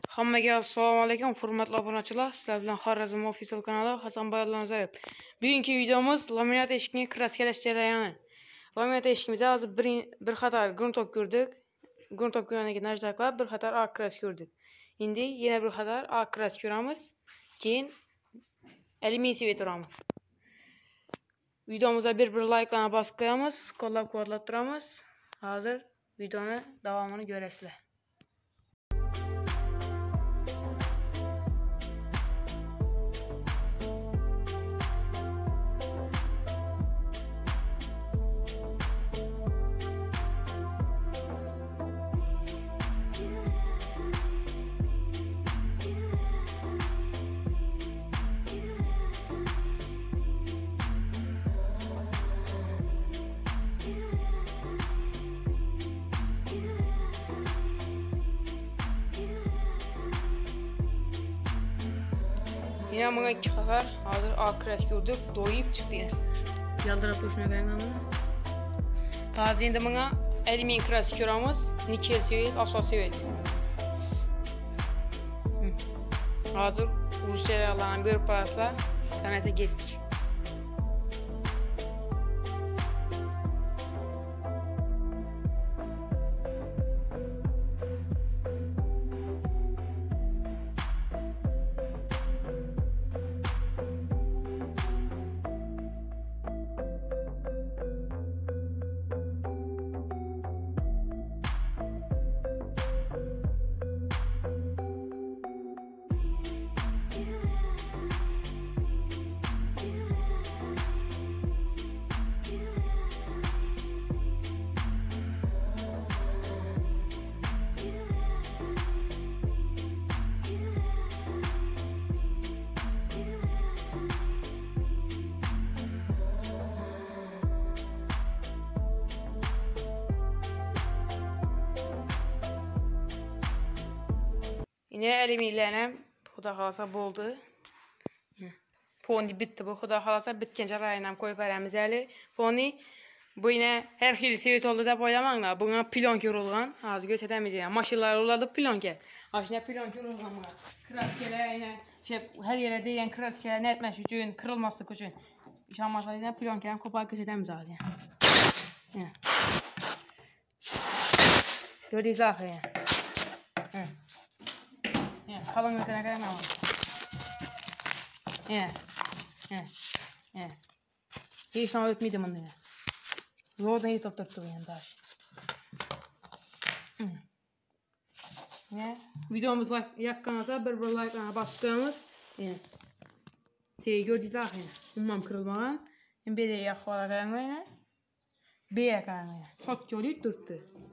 Hammaga assalomu alaykum, hurmatli obunachilar. Sizlar bilan Xorazm Official kanali Hasanboy Nazarov. Bugungi videomiz laminat eshikning kraskalash jarayoni. Laminat eshigimizda hozir bir qator gruntov ko'rdik. Gruntov ko'rgandan keyin najdaklab bir qator oq krask ko'rdik. Endi yana bir qator oq krask ko'ramiz. Keyin alyumin svet uramiz. Videomizga bir like'larni bosib qo'yamiz, qo'llab-quvvatlab turamiz. Hozir videoni davomini ko'rasizlar. Yine bana iki kadar hazır ak krask gördük, doyup çıktı yine. Yaldırıp hoşuna gelen hazır yine bana alyumin krask görüyoruz, nikel sevet, asfalt sevet. Hazır vuruş cerrahlarının bir parasla kanese gittik. Yine alyuminlerine xudo xolasa bo'ldi. Poni bitti bu. Xudo xolasa bitgancha rayonam qo'yib beramiz hali. Poni bu yine her xil sevet oldu deb o'ylamanglar. Bunga plyonka urilgan. Hozir ko'rsatamiz yana. Mashinalar uriladi plyonka. Ashuna plyonka urilgan bunga. Kraskalar yine her yere degan kraskalar netmash uchun, kırılmaslik uchun. Ishonmasangiz yine plyonkani qo'polib ko'rsatamiz hozir. Gördingizlar axir. Kalın ötene kadar ama. Hiç ne ötmeydim onu. Zordan iyi topturttu yani daha. Videomuz yakkanasa bir like'larına bastığımız. Gördüğünüz gibi ummam kırılmadan. Bir de yakvalar karanlığı. Bir karanlığı. Çok jolly durdu.